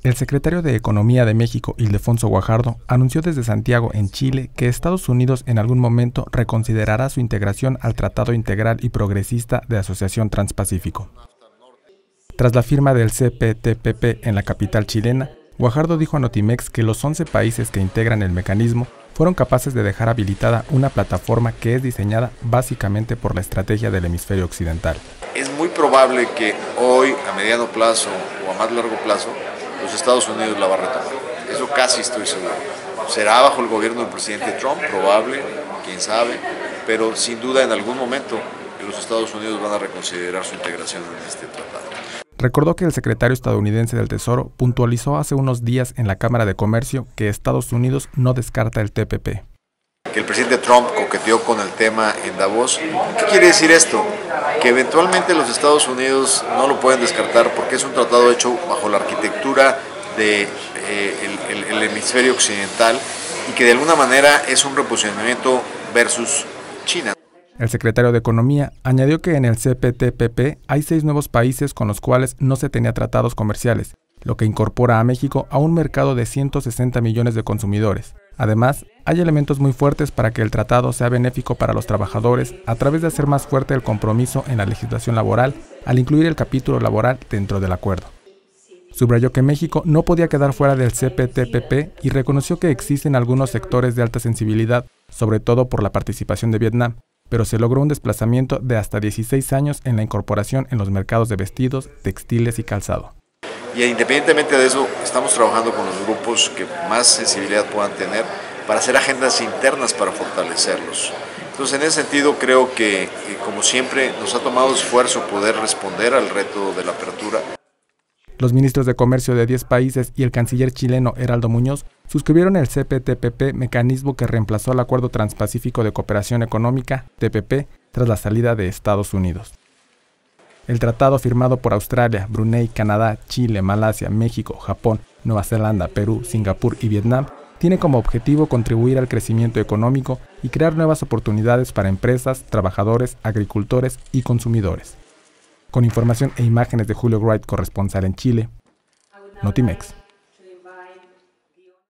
El secretario de Economía de México, Ildefonso Guajardo, anunció desde Santiago, en Chile, que Estados Unidos en algún momento reconsiderará su integración al Tratado Integral y Progresista de Asociación Transpacífico. Tras la firma del CPTPP en la capital chilena, Guajardo dijo a Notimex que los 11 países que integran el mecanismo fueron capaces de dejar habilitada una plataforma que es diseñada básicamente por la estrategia del hemisferio occidental. Es muy probable que hoy, a mediano plazo o a más largo plazo, los Estados Unidos la va a retomar. Eso casi estoy seguro. Será bajo el gobierno del presidente Trump, probable, quién sabe, pero sin duda en algún momento los Estados Unidos van a reconsiderar su integración en este tratado. Recordó que el secretario estadounidense del Tesoro puntualizó hace unos días en la Cámara de Comercio que Estados Unidos no descarta el TPP. Que el presidente Trump coqueteó con el tema en Davos. ¿Qué quiere decir esto? Que eventualmente los Estados Unidos no lo pueden descartar porque es un tratado hecho bajo la arquitectura del hemisferio occidental y que de alguna manera es un reposicionamiento versus China. El secretario de Economía añadió que en el CPTPP hay 6 nuevos países con los cuales no se tenía tratados comerciales, lo que incorpora a México a un mercado de 160 millones de consumidores. Además, hay elementos muy fuertes para que el tratado sea benéfico para los trabajadores a través de hacer más fuerte el compromiso en la legislación laboral al incluir el capítulo laboral dentro del acuerdo. Subrayó que México no podía quedar fuera del CPTPP y reconoció que existen algunos sectores de alta sensibilidad, sobre todo por la participación de Vietnam, pero se logró un desplazamiento de hasta 16 años en la incorporación en los mercados de vestidos, textiles y calzado. Y independientemente de eso, estamos trabajando con los grupos que más sensibilidad puedan tener para hacer agendas internas para fortalecerlos. Entonces, en ese sentido, creo que, como siempre, nos ha tomado esfuerzo poder responder al reto de la apertura. Los ministros de Comercio de 10 países y el canciller chileno Heraldo Muñoz suscribieron el CPTPP, mecanismo que reemplazó al Acuerdo Transpacífico de Cooperación Económica, TPP, tras la salida de Estados Unidos. El tratado, firmado por Australia, Brunei, Canadá, Chile, Malasia, México, Japón, Nueva Zelanda, Perú, Singapur y Vietnam, tiene como objetivo contribuir al crecimiento económico y crear nuevas oportunidades para empresas, trabajadores, agricultores y consumidores. Con información e imágenes de Julio Wright, corresponsal en Chile, Notimex.